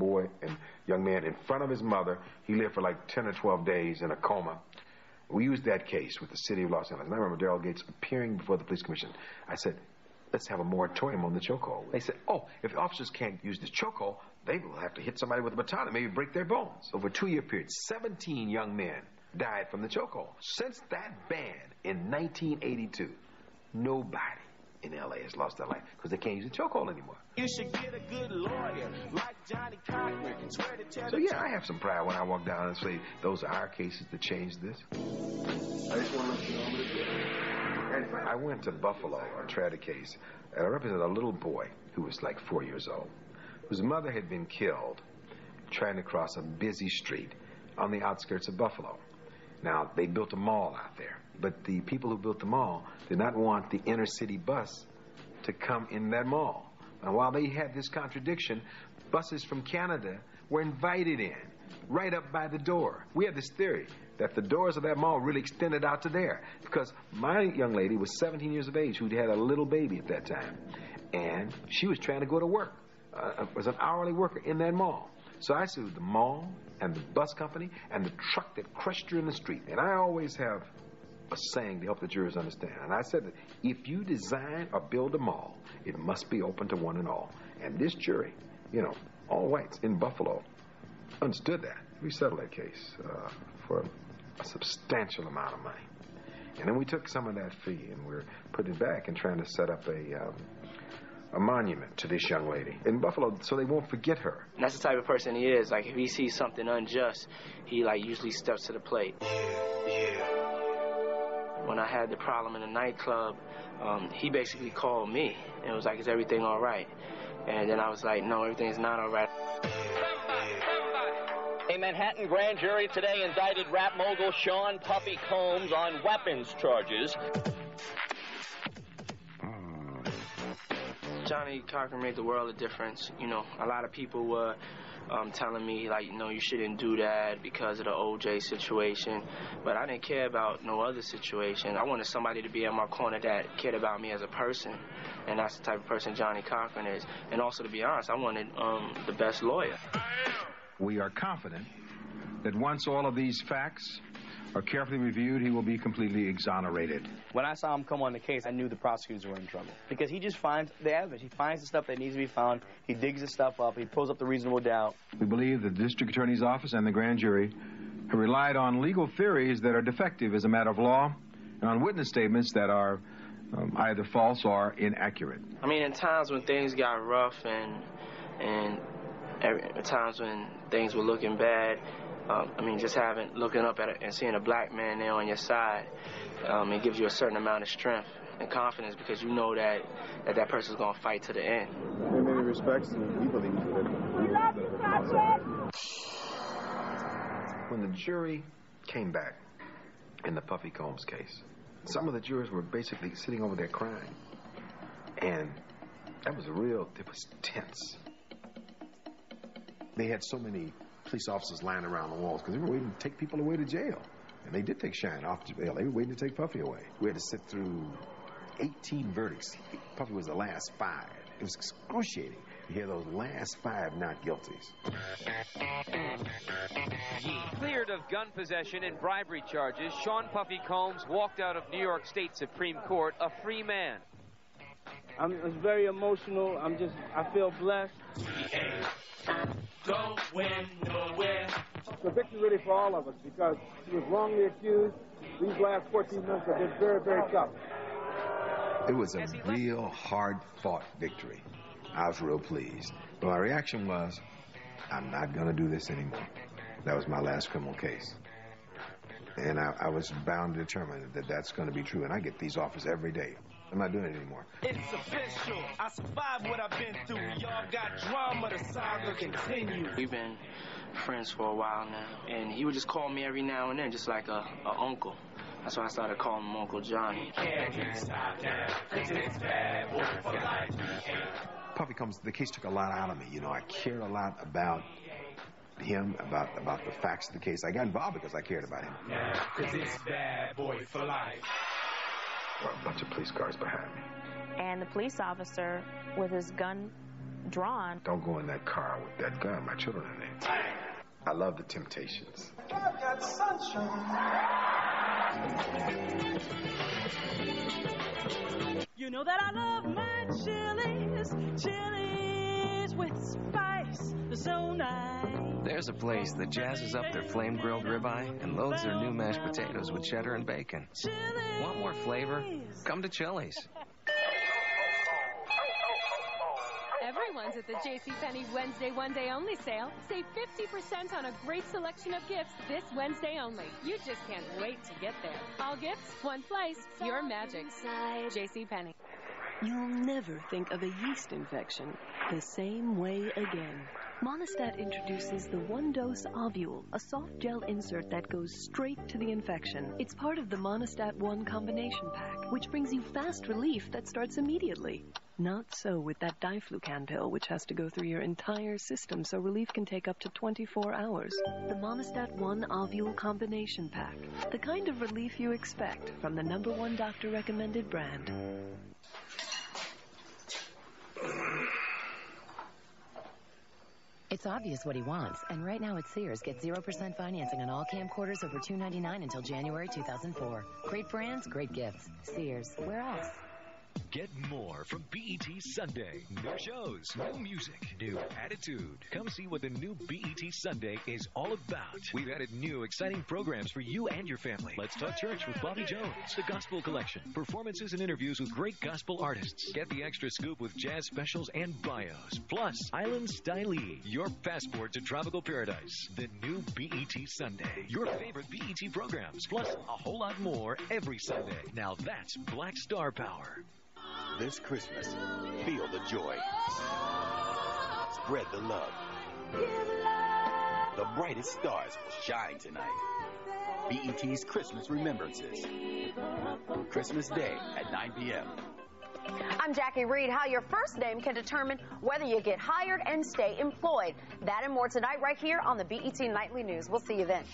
man in front of his mother. He lived for like 10 or 12 days in a coma. We used that case with the city of Los Angeles. And I remember Darrell Gates appearing before the police commission. I said, let's have a moratorium on the chokehold. They said, oh, if the officers can't use this chokehold, they will have to hit somebody with a baton and maybe break their bones. Over a 2-year period, 17 young men died from the chokehold. Since that ban in 1982, nobody in L.A. has lost their life because they can't use the chokehold anymore. You should get a good lawyer like Johnnie Cochran. So yeah, I have some pride when I walk down and say those are our cases that changed this. I just want to let you know that. I went to Buffalo and tried a case, and I represented a little boy who was like 4 years old, whose mother had been killed trying to cross a busy street on the outskirts of Buffalo. Now, they built a mall out there, but the people who built the mall did not want the inner city bus to come in that mall. And while they had this contradiction, buses from Canada were invited in, right up by the door. We had this theory that the doors of that mall really extended out to there, because my young lady was 17 years of age, who'd had a little baby at that time, and she was trying to go to work, was an hourly worker in that mall. So I sued the mall and the bus company and the truck that crushed her in the street. And I always have a saying to help the jurors understand. And I said that if you design or build a mall, it must be open to one and all. And this jury, you know, all whites in Buffalo, understood that. We settled that case for a substantial amount of money. And then we took some of that fee and we're putting it back and trying to set up a monument to this young lady in Buffalo so they won't forget her. And that's the type of person he is. Like, if he sees something unjust, he, like, usually steps to the plate. When I had the problem in the nightclub, he basically called me and was like, is everything all right? And then I was like, no, everything's not all right. A Manhattan grand jury today indicted rap mogul Sean Puffy Combs on weapons charges. Johnnie Cochran made the world a difference. You know, a lot of people were telling me, like, you know, you shouldn't do that because of the OJ situation. But I didn't care about no other situation. I wanted somebody to be in my corner that cared about me as a person. And that's the type of person Johnnie Cochran is. And also, to be honest, I wanted the best lawyer. We are confident that once all of these facts are carefully reviewed, he will be completely exonerated. When I saw him come on the case, I knew the prosecutors were in trouble. Because he just finds the evidence. He finds the stuff that needs to be found. He digs the stuff up. He pulls up the reasonable doubt. We believe that the district attorney's office and the grand jury have relied on legal theories that are defective as a matter of law and on witness statements that are either false or inaccurate. I mean, in times when things got rough and at times when things were looking bad, I mean, just looking up at it and seeing a black man there on your side, it gives you a certain amount of strength and confidence because you know that person's going to fight to the end. In many respects, we believe that. We love you, Cochran. When the jury came back in the Puffy Combs case, some of the jurors were basically sitting over there crying. And it was tense. They had so many police officers lying around the walls because they were waiting to take people away to jail. And they did take Shine off to jail. They were waiting to take Puffy away. We had to sit through 18 verdicts. Puffy was the last 5. It was excruciating. You hear those last 5 not guilties. Cleared of gun possession and bribery charges, Sean Puffy Combs walked out of New York State Supreme Court a free man. It's very emotional. I feel blessed. Don't win nowhere. It's a victory really for all of us because he was wrongly accused. These last 14 months have been very, very tough. It was a real hard-fought victory. I was real pleased. But my reaction was, I'm not going to do this anymore. That was my last criminal case. And I was bound to determine that that's going to be true. And I get these offers every day. I'm not doing it anymore. It's official. I survived what I've been through. Y'all got drama. The saga continue. We've been friends for a while now. And he would just call me every now and then, just like a uncle. That's why I started calling him Uncle Johnny. Puffy Combs, the case took a lot out of me. You know, I cared a lot about him, about the facts of the case. I got involved because I cared about him. Cause it's bad boy for life. A bunch of police cars behind me. And the police officer with his gun drawn. Don't go in that car with that gun. My children are in it. I love the Temptations. I've got sunshine. You know that I love my chilies with spice so nice. There's a place that jazzes up their flame-grilled ribeye and loads their new mashed potatoes with cheddar and bacon. Want more flavor? Come to Chili's. Everyone's at the JCPenney Wednesday one-day only sale. Save 50% on a great selection of gifts this Wednesday only. You just can't wait to get there. All gifts, one place, your magic. JCPenney. You'll never think of a yeast infection the same way again. Monistat introduces the one-dose ovule, a soft gel insert that goes straight to the infection. It's part of the Monistat 1 combination pack, which brings you fast relief that starts immediately. Not so with that diflucan pill, which has to go through your entire system, so relief can take up to 24 hours. The Monistat 1 ovule combination pack, the kind of relief you expect from the #1 doctor-recommended brand. It's obvious what he wants, and right now at Sears, get 0% financing on all camcorders over $299 until January 2004. Great brands, great gifts. Sears. Where else? Get more from BET Sunday. New shows, new music, new attitude. Come see what the new BET Sunday is all about. We've added new, exciting programs for you and your family. Let's Talk Church with Bobby Jones, the Gospel Collection, performances and interviews with great gospel artists. Get the extra scoop with jazz specials and bios. Plus, Island Stylee, your passport to tropical paradise. The new BET Sunday. Your favorite BET programs, plus a whole lot more every Sunday. Now that's Black Star Power. This Christmas, feel the joy. Spread the love. The brightest stars will shine tonight. BET's Christmas Remembrances. Christmas Day at 9 p.m. I'm Jackie Reed. How your first name can determine whether you get hired and stay employed. That and more tonight right here on the BET Nightly News. We'll see you then.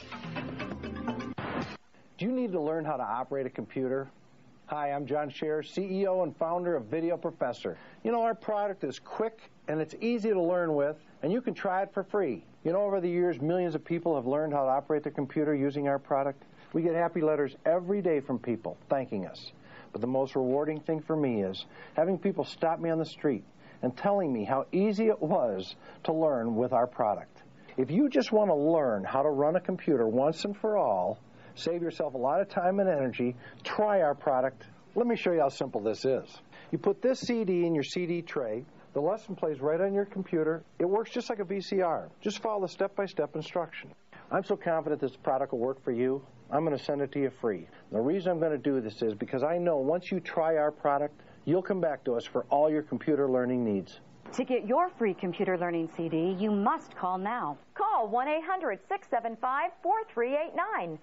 Do you need to learn how to operate a computer? Hi, I'm John Scherer, CEO and founder of Video Professor. You know, our product is quick and it's easy to learn with, and you can try it for free. You know, over the years, millions of people have learned how to operate their computer using our product. We get happy letters every day from people thanking us. But the most rewarding thing for me is having people stop me on the street and telling me how easy it was to learn with our product. If you just want to learn how to run a computer once and for all, save yourself a lot of time and energy, try our product. Let me show you how simple this is. You put this CD in your CD tray. The lesson plays right on your computer. It works just like a VCR. Just follow the step-by-step instruction. I'm so confident this product will work for you, I'm going to send it to you free. The reason I'm going to do this is because I know once you try our product, you'll come back to us for all your computer learning needs. To get your free computer learning CD, you must call now. Call 1-800-675-4389.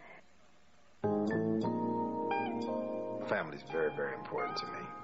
Family is very, very important to me.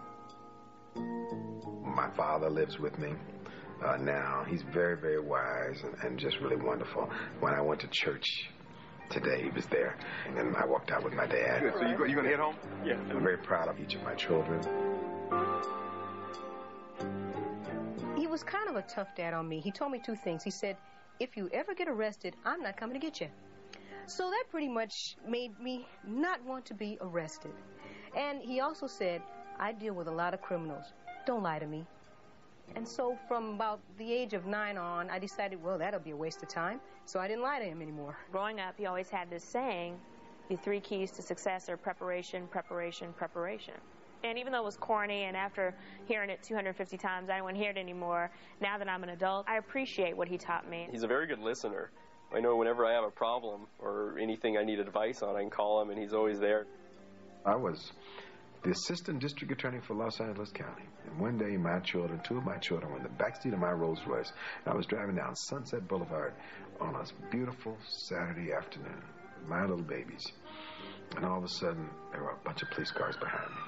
My father lives with me now. He's very, very wise and just really wonderful. When I went to church today, he was there, and I walked out with my dad. Good. So you going to head home? Yeah. I'm very proud of each of my children. He was was kind of a tough dad on me. He told me two things. He said, if you ever get arrested, I'm not coming to get you. So that pretty much made me not want to be arrested. And he also said, I deal with a lot of criminals. Don't lie to me. And so from about the age of 9 on, I decided, well, that'll be a waste of time. So I didn't lie to him anymore. Growing up, he always had this saying, the 3 keys to success are preparation, preparation, preparation. And even though it was corny, and after hearing it 250 times, I didn't want to hear it anymore, now that I'm an adult, I appreciate what he taught me. He's a very good listener. I know whenever I have a problem or anything I need advice on, I can call him, and he's always there. I was the assistant district attorney for Los Angeles County. And one day, my children, 2 of my children, were in the backseat of my Rolls Royce. And I was driving down Sunset Boulevard on a beautiful Saturday afternoon. My little babies. And all of a sudden, there were a bunch of police cars behind me.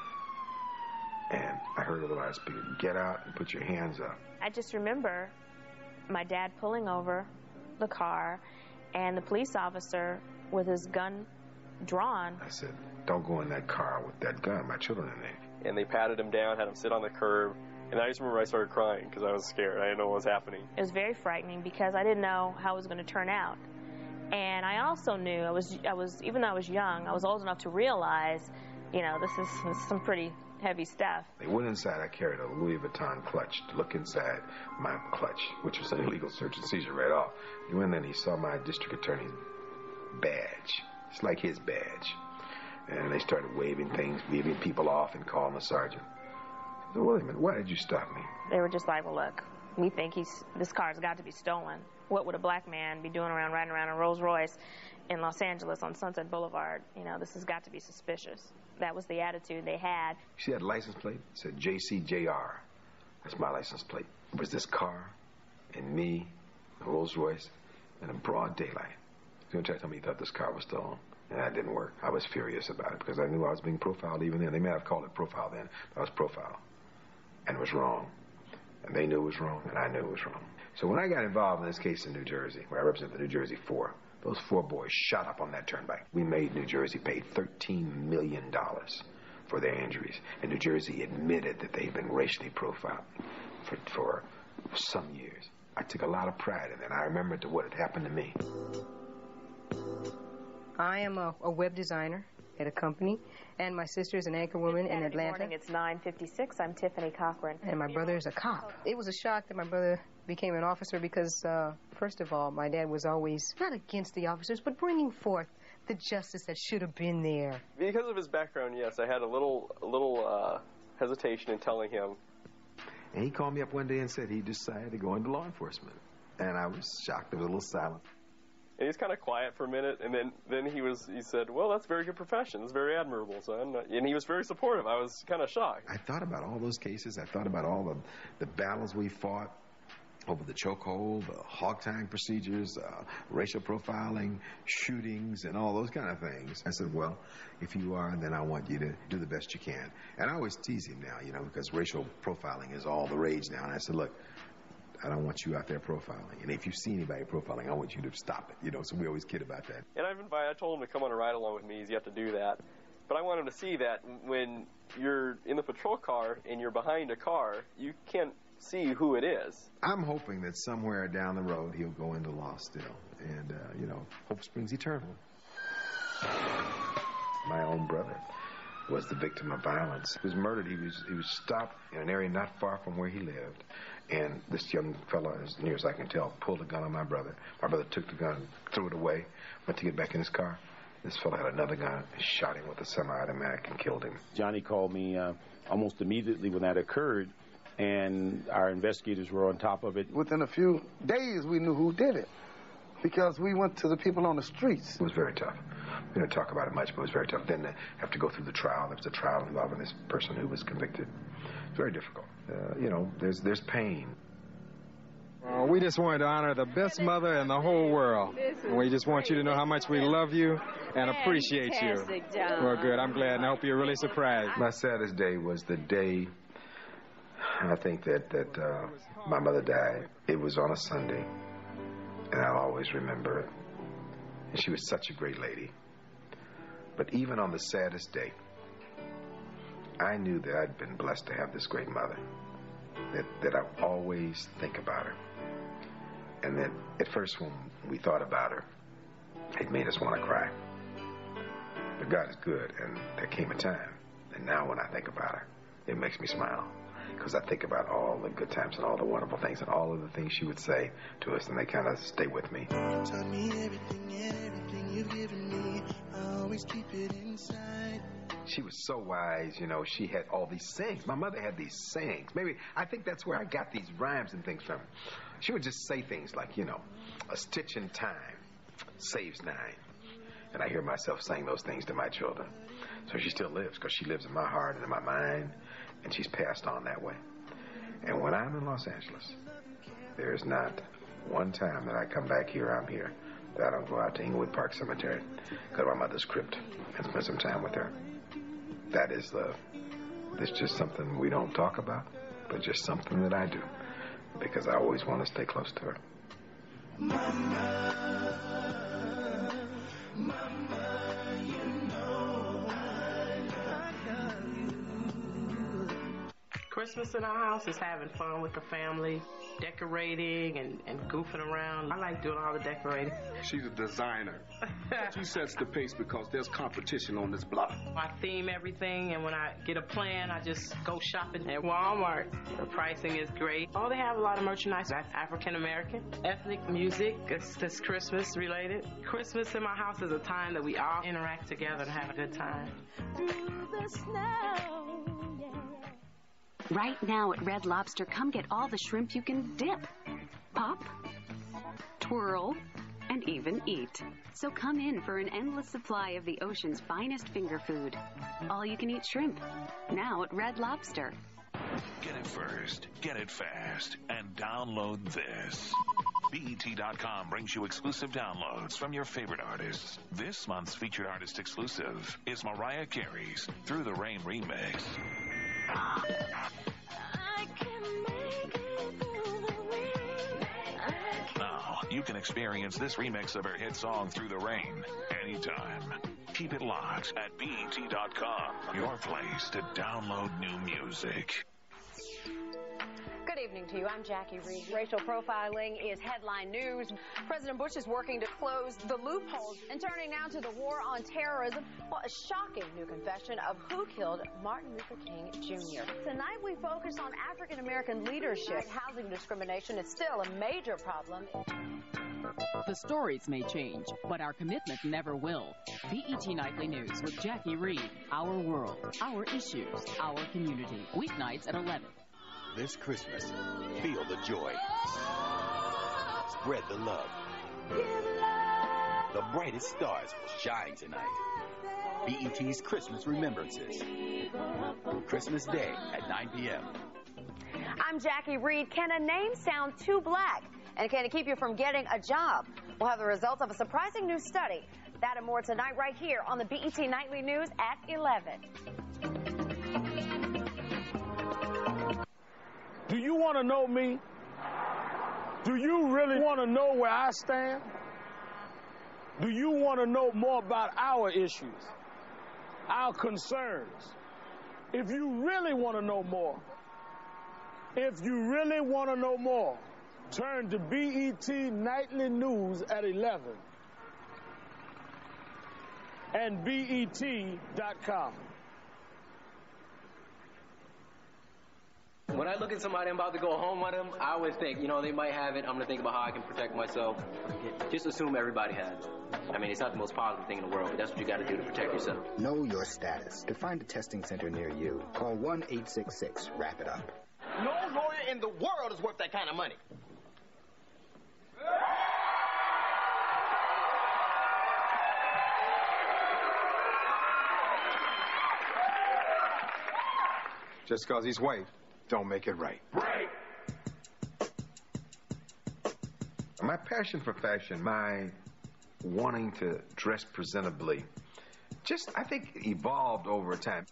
And I heard over the loudspeaker, get out and put your hands up. I just remember my dad pulling over the car and the police officer with his gun drawn. I said, don't go in that car with that gun. My children in there. And they patted him down, had him sit on the curb. And I just remember I started crying because I was scared. I didn't know what was happening. It was very frightening because I didn't know how it was going to turn out. And I also knew, I was even though I was young, I was old enough to realize, this is some pretty heavy stuff. They went inside. I carried a Louis Vuitton clutch. To look inside my clutch, which was an illegal search and seizure right off. He went in and he saw my district attorney's badge. It's like his badge. And they started waving people off and calling the sergeant. I said, wait a minute, why did you stop me? They were just like, well, look, we think this car's got to be stolen. What would a black man be doing riding around a Rolls Royce in Los Angeles on Sunset Boulevard? This has got to be suspicious. That was the attitude they had. You see that license plate? It said JCJR. That's my license plate. It was this car and me, a Rolls Royce, in a broad daylight. He was going to tell me he thought this car was stolen. And that didn't work. I was furious about it because I knew I was being profiled even then. They may have called it profile then, but I was profiled. And it was wrong. And they knew it was wrong, and I knew it was wrong. So when I got involved in this case in New Jersey, where I represent the New Jersey 4, those 4 boys shot up on that turnpike. We made New Jersey pay $13 million for their injuries. And New Jersey admitted that they'd been racially profiled for some years. I took a lot of pride in it, and I remembered what had happened to me. I am a web designer at a company, and my sister is an anchor woman in Atlanta. Good morning, it's 9:56. I'm Tiffany Cochran. And my brother is a cop. It was a shock that my brother became an officer because, first of all, my dad was always not against the officers, but bringing forth the justice that should have been there. Because of his background, yes, I had a little hesitation in telling him. And he called me up one day and said he decided to go into law enforcement. And I was shocked. There was a little silence. And he's kind of quiet for a minute, and then he said, well, that's a very good profession. It's very admirable, son. And he was very supportive. I was kind of shocked. I thought about all those cases. I thought about all the battles we fought over the chokehold, the hog tying procedures, racial profiling, shootings, and all those kind of things. I said, well, if you are, then I want you to do the best you can. And I always tease him now, because racial profiling is all the rage now. And I said, look, I don't want you out there profiling. And if you see anybody profiling, I want you to stop it. So we always kid about that. And I told him to come on a ride along with me. You have to do that. But I want him to see that when you're in the patrol car and you're behind a car, you can't see who it is. I'm hoping that somewhere down the road he'll go into law still. And, hope springs eternal. My own brother was the victim of violence. He was murdered. He was stopped in an area not far from where he lived. And this young fellow, as near as I can tell, pulled a gun on my brother. My brother took the gun, threw it away, went to get back in his car. This fellow had another gun, shot him with a semi-automatic and killed him. Johnny called me almost immediately when that occurred, and our investigators were on top of it. Within a few days, we knew who did it because we went to the people on the streets. It was very tough. We didn't talk about it much, but it was very tough. Then to have to go through the trial. There was a trial involving this person who was convicted. It's very difficult. There's pain. We just wanted to honor the best mother in the whole world. And we just want you to know how much we love you and appreciate you. Well, good. I'm glad, and I hope you're really surprised. My saddest day was the day, I think, that my mother died. It was on a Sunday, and I'll always remember it. And she was such a great lady. But even on the saddest day, I knew that I'd been blessed to have this great mother. that I always think about her. And that at first when we thought about her, it made us want to cry. But God is good, and there came a time, and now when I think about her, it makes me smile. Because I think about all the good times and all the wonderful things and all of the things she would say to us, and they kind of stay with me. You taught me everything you've given me. I always keep it inside. She was so wise, you know. She had all these sayings. My mother had these sayings. Maybe I think that's where I got these rhymes and things from. She would just say things like, you know, a stitch in time saves 9. And I hear myself saying those things to my children. So she still lives, because she lives in my heart and in my mind, and she's passed on that way. And when I'm in Los Angeles, there's not one time that I come back here, I'm here, that I don't go out to Inglewood Park Cemetery, go to my mother's crypt, and spend some time with her. That is it's just something we don't talk about, but just something that I do, because I always want to stay close to her. Mama, you know I love you. Christmas in our house is having fun with the family, decorating and goofing around. I like doing all the decorating. She's a designer. She sets the pace because there's competition on this block. I theme everything, and when I get a plan, I just go shopping at Walmart. The pricing is great. Oh, they have a lot of merchandise. That's African-American, ethnic music. It's Christmas related. Christmas in my house is a time that we all interact together and have a good time. Through the snow. Right now at Red Lobster, come get all the shrimp you can dip, pop, twirl, and even eat. So come in for an endless supply of the ocean's finest finger food. All you can eat shrimp. Now at Red Lobster. Get it first, get it fast, and download this. BET.com brings you exclusive downloads from your favorite artists. This month's featured artist exclusive is Mariah Carey's Through the Rain remix. Now, you can experience this remix of her hit song Through the Rain anytime. Keep it locked at BET.com, your place to download new music. Good evening to you. I'm Jackie Reed. Racial profiling is headline news. President Bush is working to close the loopholes. And turning now to the war on terrorism, well, a shocking new confession of who killed Martin Luther King Jr. Tonight we focus on African-American leadership. Housing discrimination is still a major problem. The stories may change, but our commitment never will. BET Nightly News with Jackie Reed. Our world, our issues, our community. Weeknights at 11. This Christmas, feel the joy. Spread the love. The brightest stars will shine tonight. BET's Christmas Remembrances. Christmas Day at 9 p.m. I'm Jackie Reed. Can a name sound too black? And can it keep you from getting a job? We'll have the results of a surprising new study. That and more tonight right here on the BET Nightly News at 11. Do you want to know me? Do you really want to know where I stand? Do you want to know more about our issues, our concerns? If you really want to know more, turn to BET Nightly News at 11 and BET.com. When I look at somebody I'm about to go home with them, I always think, you know, they might have it. I'm going to think about how I can protect myself. Just assume everybody has it. I mean, it's not the most positive thing in the world, but that's what you got to do to protect yourself. Know your status. To find a testing center near you, call 1-866-WRAP-IT-UP. No lawyer in the world is worth that kind of money. Just because he's white, don't make it right. Right. My passion for fashion, my wanting to dress presentably, just, I think, evolved over time.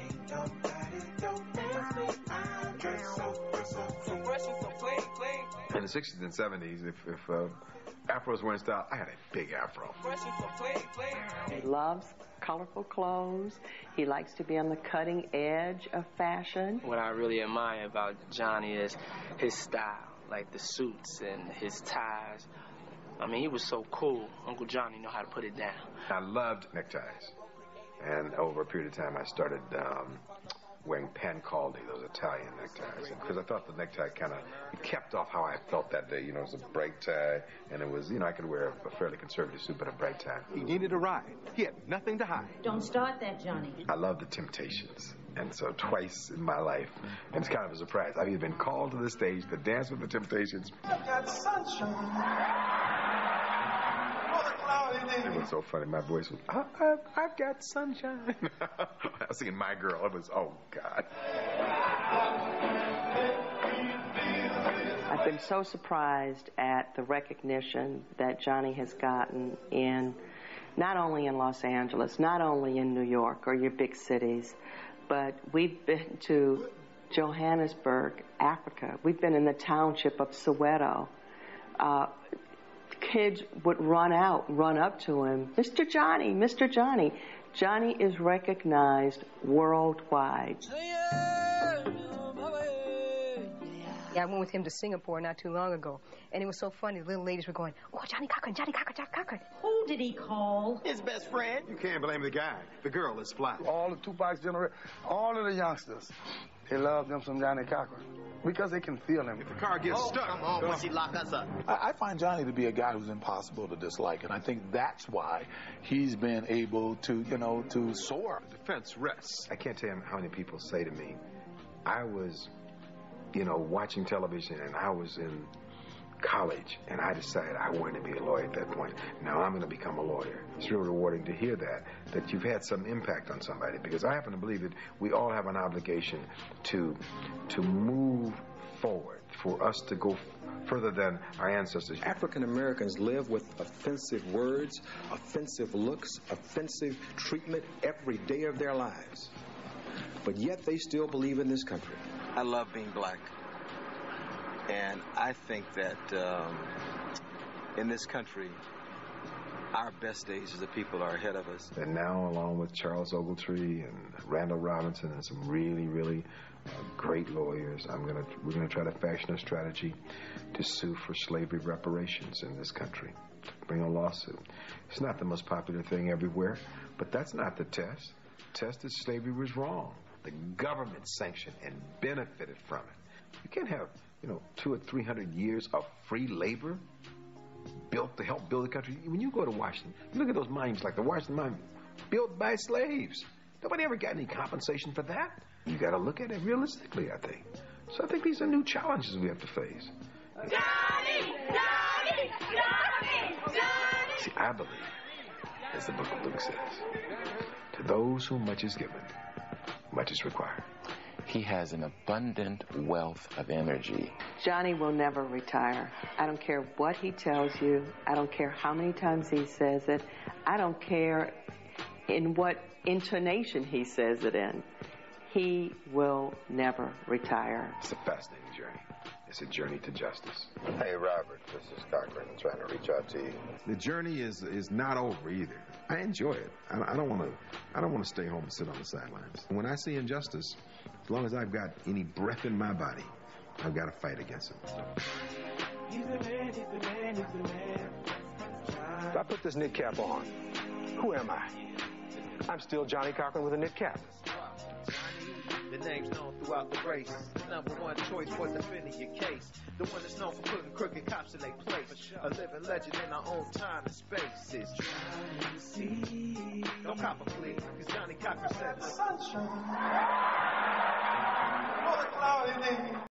In the 60s and 70s, if afros were in style, I had a big afro. He loves colorful clothes. He likes to be on the cutting edge of fashion. What I really admire about Johnny is his style, like the suits and his ties. I mean, he was so cool. Uncle Johnny knew how to put it down. I loved neckties. And over a period of time, I started wearing pancaldi, those Italian neckties, because I thought the necktie kind of kept off how I felt that day. You know, it was a bright tie, and it was, you know, I could wear a fairly conservative suit, but a bright tie. He needed a ride. He had nothing to hide. Don't start that, Johnny. I love the Temptations. And so twice in my life, and it's kind of a surprise, I've even been called to the stage to dance with the Temptations. I've got sunshine. It was so funny. My voice was, I've got sunshine. I was singing My Girl. It was, oh, God. I've been so surprised at the recognition that Johnny has gotten in, not only in Los Angeles, not only in New York or your big cities, but we've been to Johannesburg, Africa. We've been in the township of Soweto. Kids would run up to him, Mr. Johnny, Mr. Johnny. Johnny is recognized worldwide. Yeah, I went with him to Singapore not too long ago, and it was so funny. The little ladies were going, oh, Johnnie Cochran, Johnnie Cochran, Johnnie Cochran. Who did he call? His best friend. You can't blame the guy. The girl is fly. All of Tupac's generation, all of the youngsters, they love them some Johnnie Cochran because they can feel him. If the car gets stuck, come on, once he lock us up. I find Johnny to be a guy who's impossible to dislike, and I think that's why he's been able to, to soar. The defense rests. I can't tell you how many people say to me, I was, watching television, and I was in college, and I decided I wanted to be a lawyer at that point. Now I'm going to become a lawyer. It's real rewarding to hear that you've had some impact on somebody, because I happen to believe that we all have an obligation to move forward, for us to go further than our ancestors. African Americans live with offensive words, offensive looks, offensive treatment every day of their lives. But yet they still believe in this country. I love being black. And I think that in this country, our best days as the people are ahead of us. And now, along with Charles Ogletree and Randall Robinson and some really, really great lawyers, we're gonna try to fashion a strategy to sue for slavery reparations in this country. Bring a lawsuit. It's not the most popular thing everywhere, but that's not the test. The test is slavery was wrong. The government sanctioned and benefited from it. You can't have 200 or 300 years of free labor built to help build the country. When you go to Washington, you look at those monuments like the Washington Monument, built by slaves. Nobody ever got any compensation for that. You got to look at it realistically, I think. So I think these are new challenges we have to face. Johnny! Johnny! Johnny! Johnny! See, I believe, as the book of Luke says, to those whom much is given, much is required. He has an abundant wealth of energy. Johnny will never retire. I don't care what he tells you. I don't care how many times he says it. I don't care in what intonation he says it in. He will never retire. It's a fascinating journey. It's a journey to justice. Hey, Robert, this is Cochran. I'm trying to reach out to you. The journey is not over either. I enjoy it. I don't want to stay home and sit on the sidelines. When I see injustice, as long as I've got any breath in my body, I've got to fight against it. He's the man, he's the man, he's the man. If I put this knit cap on, who am I? I'm still Johnnie Cochran with a knit cap. The name's known throughout the race. The number one choice for defending your case. The one that's known for putting crooked cops in their place. A living legend in our own time and space. It's Johnny. Don't cop a plea, cause Johnnie Cochran said the sunshine. Oh, the cloudy day.